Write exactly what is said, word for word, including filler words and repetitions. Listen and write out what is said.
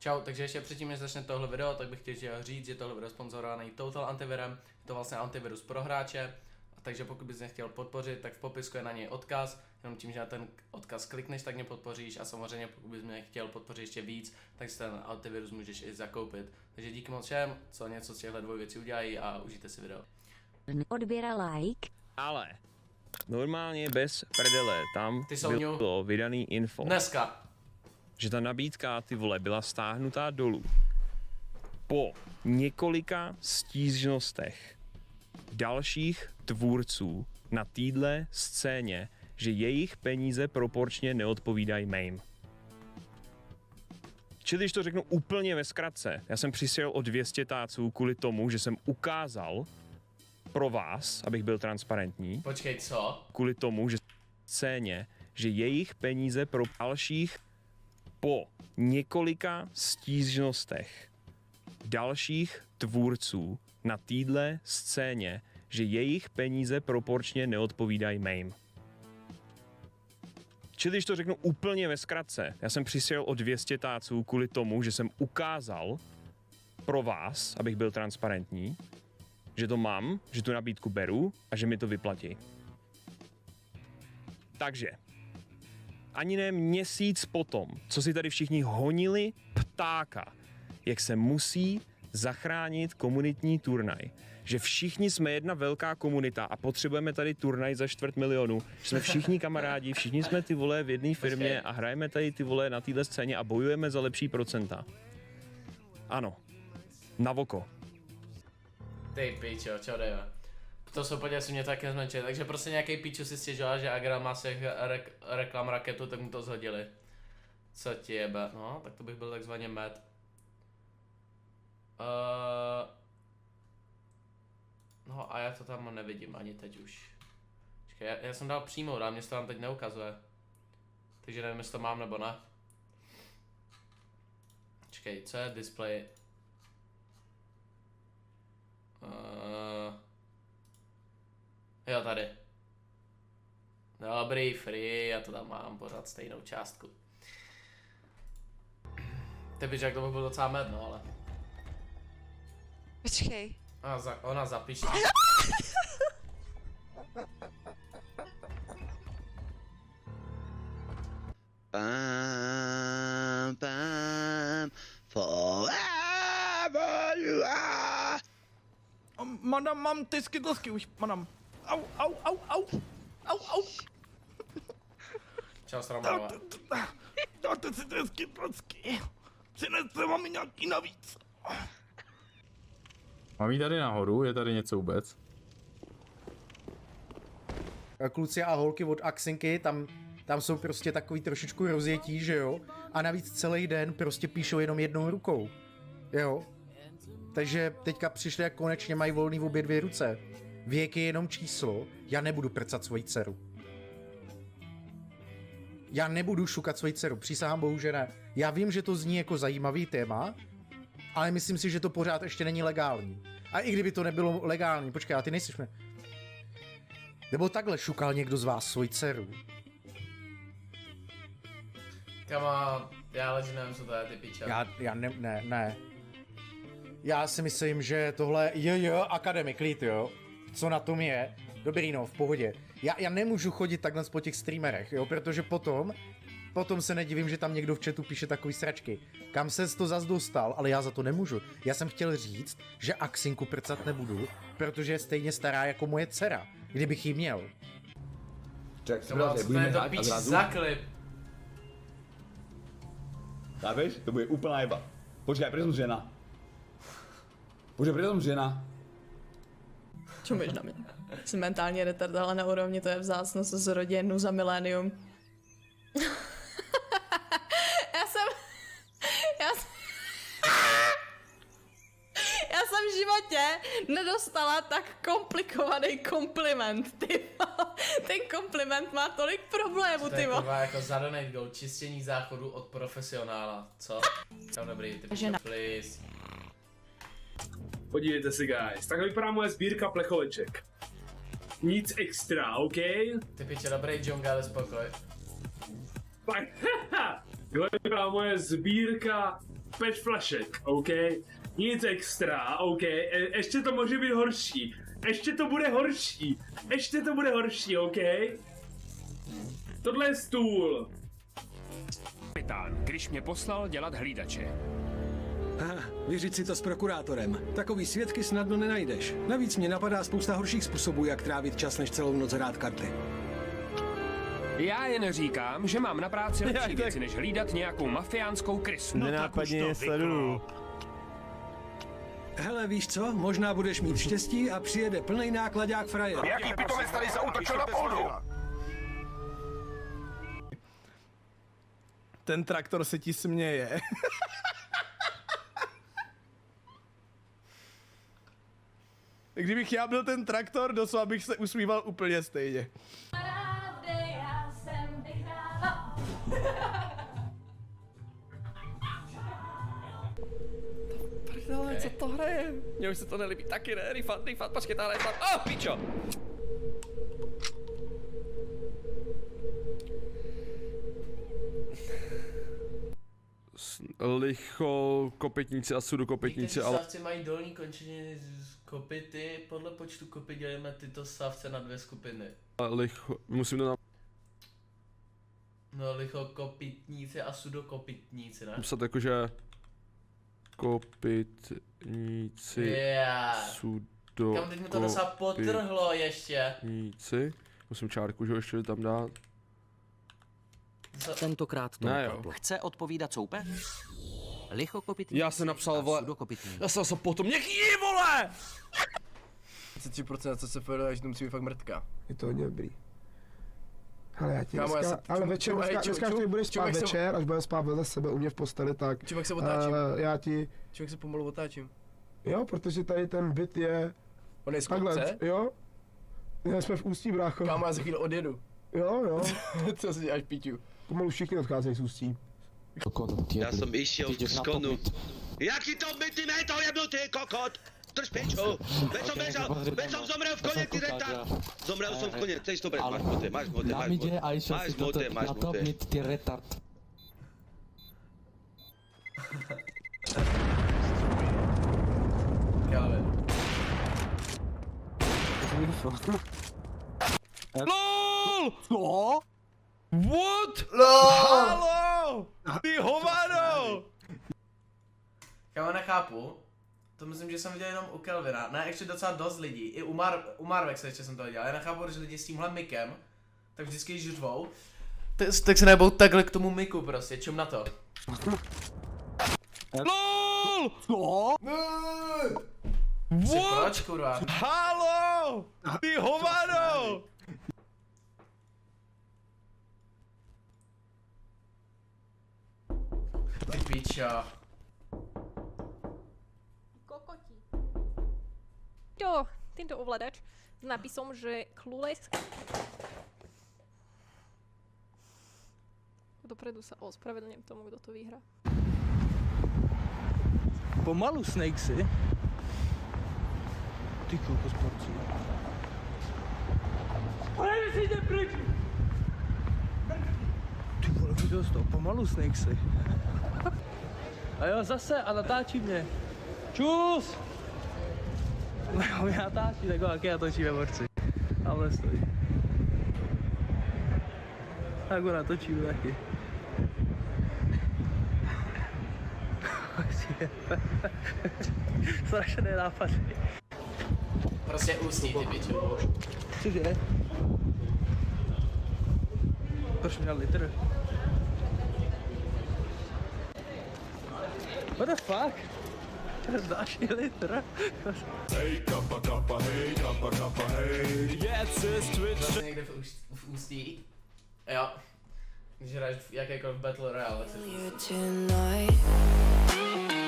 Čau, takže ještě předtím, než začne tohle video, tak bych chtěl říct, že tohle video je sponzorovaný Total Antivirem, je to vlastně antivirus pro hráče, takže pokud bys mě chtěl podpořit, tak v popisku je na něj odkaz, jenom tím, že na ten odkaz klikneš, tak mě podpoříš a samozřejmě pokud bys mě chtěl podpořit ještě víc, tak si ten antivirus můžeš i zakoupit. Takže díky moc všem, co něco z těchto dvou věcí udělají a užijte si video. Odběr a like. Ale normálně bez prdele, tam bylo vydaný info. Dneska. Že ta nabídka, ty vole, byla stáhnutá dolů. Po několika stížnostech dalších tvůrců na téhle scéně, že jejich peníze proporčně neodpovídají mým. Čili když to řeknu úplně ve zkratce, já jsem přisěl o dvě stě táců kvůli tomu, že jsem ukázal pro vás, abych byl transparentní. Počkej, co? Kvůli tomu, že scéně, že jejich peníze pro dalších po několika stížnostech dalších tvůrců na téhle scéně, že jejich peníze proporčně neodpovídají mým. Čili když to řeknu úplně ve zkratce, já jsem přisěl o dvě stě táců kvůli tomu, že jsem ukázal pro vás, abych byl transparentní, že to mám, že tu nabídku beru a že mi to vyplatí. Takže ani ne měsíc potom, co si tady všichni honili ptáka, jak se musí zachránit komunitní turnaj. Že všichni jsme jedna velká komunita a potřebujeme tady turnaj za čtvrt milionu. Jsme všichni kamarádi, všichni jsme ty vole v jedné firmě a hrajeme tady ty vole na téhle scéně a bojujeme za lepší procenta. Ano. Na voko. Ty pičo, čo dejme. To jsou podívej, si mě taky zmenšili, takže prostě nějaký píču si stěžoval, že Agra má se re reklam raketu, tak mu to zhodili. Co ti jebe? No, tak to bych byl takzvaně mad. Uh... No a já to tam nevidím ani teď už. Čekaj, já, já jsem dal přímo, ale mě to tam teď neukazuje. Takže nevím, jestli to mám nebo ne. Čekej, co je display? Uh... Jo, tady. Dobrý, free, já to tam mám pořád stejnou částku. Ty byš, jak to by byl docela med, no ale. Počkej. Ona, za, ona zapíše. Bam, bam, forever you are. Madam, mám ty skytlsky už, madam. Au, au, au, au, au, au. Čau, Sramová. Dáte si ty skytlsky. Přineste vám nějaký navíc. Mám jít tady nahoru? Je tady něco vůbec? Kluci a holky od Axinky, tam, tam jsou prostě takový trošičku rozjetí, že jo? A navíc celý den prostě píšou jenom jednou rukou. Jo? Takže teďka přišli, jak konečně mají volný v obě dvě ruce. Věk je jenom číslo, já nebudu prcat svoji dceru. Já nebudu šukat svoji dceru, přísahám bohu, že ne. Já vím, že to zní jako zajímavý téma, ale myslím si, že to pořád ještě není legální. A i kdyby to nebylo legální, počkej, a ty nejsiš mě. Nebo takhle šukal někdo z vás svoji dceru? Kama, já ale nevím, co to je, ty piče. Já, já ne, ne, ne. Já si myslím, že tohle je, je, Academic Lead, jo. Co na tom je? Dobrý, no, v pohodě. Já, já nemůžu chodit takhle po těch streamerech, jo, protože potom, potom se nedivím, že tam někdo v chatu píše takový sračky. Kam ses to zas dostal, ale já za to nemůžu. Já jsem chtěl říct, že Axinku prcat nebudu, protože je stejně stará jako moje dcera, kdybych ji měl. Čak, To bylo, co to je to píč za klip. Chápeš? To bude úplná jeba. Počkej, protože jsem žena. Počkej, protože jsem žena. Čumíš na mě. Jsem mentálně retard, ale na úrovni to je vzácnost z rodinu za milénium. já jsem... Já jsem... já jsem v životě nedostala tak komplikovaný kompliment, ty Ten kompliment má tolik problémů, ty To je jako za donate goal, čistění záchodu od profesionála, co? Tam dobrý, ty pičo, please. Podívejte si, guys, takhle vypadá moje sbírka plechoveček. Nic extra, OK? Ty piče, dobrý Junga, ale spokoj. Tak, takhle vypadá moje sbírka pět flašek, OK? Nic extra, OK? Je, ještě to může být horší. Ještě to bude horší. Ještě to bude horší, OK? Tohle je stůl. Kapitán, když mě poslal dělat hlídače. Aha, vyřiď si to s prokurátorem. Takový svědky snadno nenajdeš. Navíc mě napadá spousta horších způsobů, jak trávit čas, než celou noc hrát karty. Já jen říkám, že mám na práci lepší věci, než hlídat nějakou mafiánskou krysu. No nenápadně je sleduju. Hele, víš co? Možná budeš mít štěstí a přijede plnej nákladák frajer. Jaký pitomec tady zaútočil na poldu? Ten traktor se ti směje. Kdybych já byl ten traktor, doslova bych se usmíval úplně stejně. Prdele, co to hraje? Mně už se to nelíbí taky, ne? Rifat, rifat, počkej, tahle je tam. Oh, pičo! Licho, kopytníci a sudokopytníci, ale... Savci mají dolní končiny z kopyty, podle počtu kopyt dělíme tyto savce na dvě skupiny. Licho, musím to na... No, licho, kopytníci a sudokopytníci, ne? Napsat jakože... Kopytníci... Yeah. Sudo... Kam teď mi to docela potrhlo ještě. Kopytníci... Musím čárku, že ještě tam dát. Tentokrát to ne, jo. Chce odpovídat soupeř? Lichokopytníci. Já jsem napsal, vole, já jsem se potom něký, vole! třicet tři procent co se povedal, že to musí být fakt mrtka. Je to hodně dobrý. Ale já ti Kámo, dneska, já se, ale čum, večer, čum, dneska, čum, dneska, čum, když budeš spát čum, večer, se, až budeme spát vedle sebe u mě v posteli, tak... Čumek se otáčím. Uh, já ti... Čumek se pomalu otáčím. Jo, protože tady ten byt je... On je z takhle, jo? Já jsme v Ústí, brácho. Kámo, já za chvíli odjedu. Jo, jo. Co si děláš, piťu? Pomalu všichni odcházejí z Ústí. Já jsem išel z konu. Jaký to by ty mé to jebnutý kokot? Drž piču! Veď som bežal, veď som zomrel v kone, ty retard! Zomrel som v kone, chceš to brať, máš mote, máš mote, máš mote. Máš mote, máš mote. ty retard. LOL! Co? What? LOL! Halo! Ty hovado! Já nechápu. To myslím, že jsem viděl jenom u Kelvina. Ne, ještě docela dost lidí. I u, Mar u Marvexe ještě jsem to viděl. Já nechápu, že lidi s tímhle mikem, tak vždycky žřvou. Tak se nebou takhle k tomu miku prostě, čum na to. LOL! Co? What? Proč, kurva? Halo! Ty hovado! Ty pičo. Kokoti. Jo, tento ovladač s nápisom, že Clueless... Dopredu sa ospravedlňujem tomu, kto to vyhrá. Pomalu, Snakesy. Ty kokos, porci. Ale si jde pryč! Ty vole, viděl jsi to? Pomalu, Snakesy. A jo, zase a natáčí mě. Čus! No, mě natáčí, tak jak já točíme, borci. Tamhle stojí. Tak ho natočíme taky. Strašný nápad. Prostě ústí, ty pičo. Cože? Proč měl litr? What the fuck? Další litr? Hej, kappa, kappa, hej, kappa, kappa, hej. Yes, is Twitch. Zase někde v, úst, v Ústí. Jo. Když hraješ jakékoliv Battle Royale, tak se